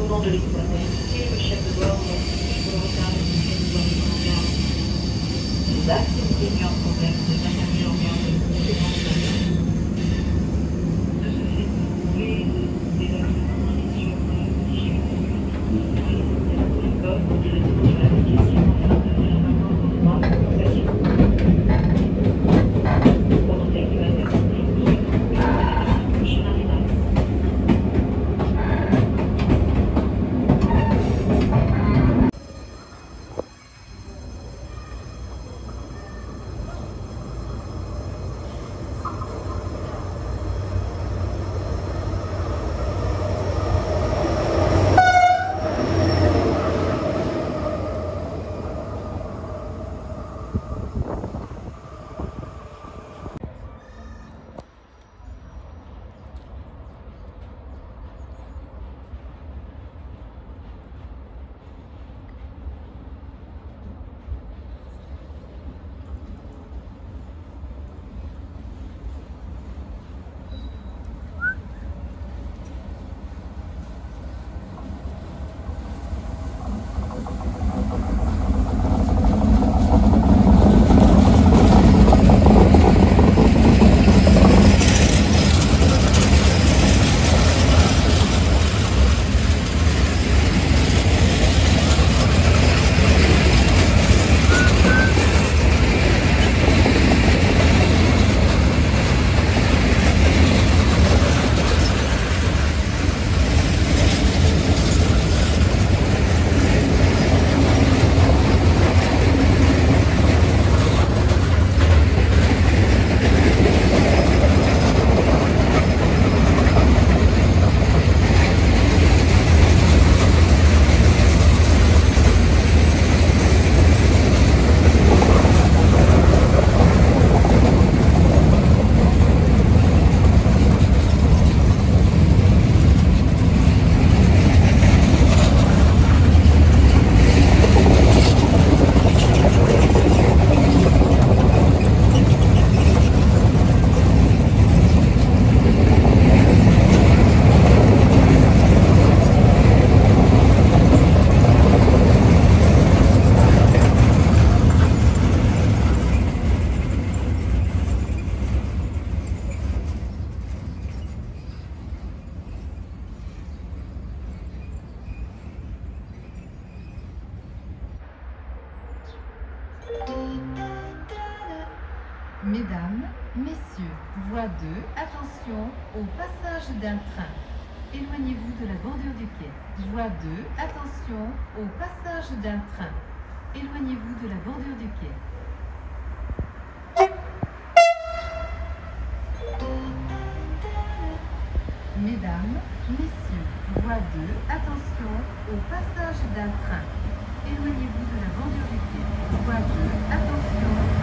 commandant de l'équipe ici, le chef de bord, pour le retard de les activités mises en problème de matériel en garde de conséquences de ce fait, vous pouvez évaluer sur comme de la question afin de faire valoir vos droits de communication. Pendant quelques années, prochain arrivage. Mesdames, Messieurs, voie 2, attention au passage d'un train. Éloignez-vous de la bordure du quai. Voie 2, attention au passage d'un train. Éloignez-vous de la bordure du quai. Mesdames, Messieurs, voie 2, attention au passage d'un train. Éloignez-vous de la bordure du quai. Voie 2, attention